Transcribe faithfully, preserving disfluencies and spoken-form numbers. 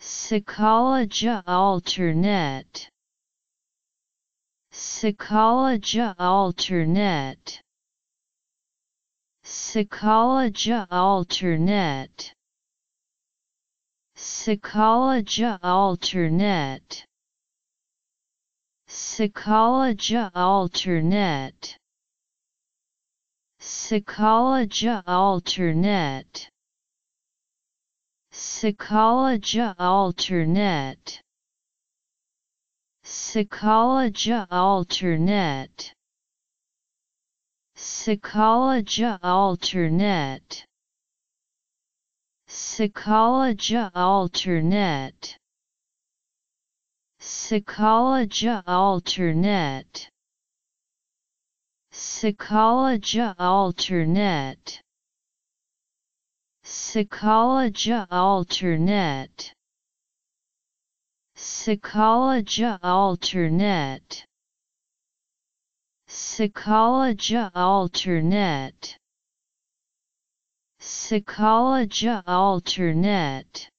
Psicologia AlterNet. Psicologia AlterNet. Psicologia AlterNet. Psicologia AlterNet. Psicologia AlterNet. Psicologia AlterNet. Psicologia AlterNet. Psicologia AlterNet. Psicologia AlterNet. Psicologia AlterNet. Psicologia AlterNet. Psicologia AlterNet. Psicologia AlterNet. Psicologia AlterNet. Psicologia AlterNet. Psicologia AlterNet.